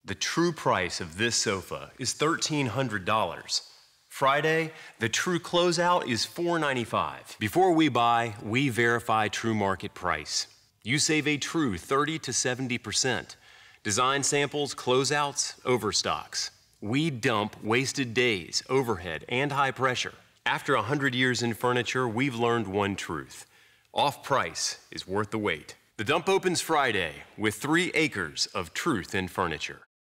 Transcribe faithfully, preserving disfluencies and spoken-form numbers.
The true price of this sofa is thirteen hundred dollars. Friday, the true closeout is four hundred ninety-five dollars. Before we buy, we verify true market price. You save a true thirty to seventy percent. Design samples, closeouts, overstocks. We dump wasted days, overhead, and high pressure. After one hundred years in furniture, we've learned one truth. Off price is worth the wait. The dump opens Friday with three acres of truth in furniture.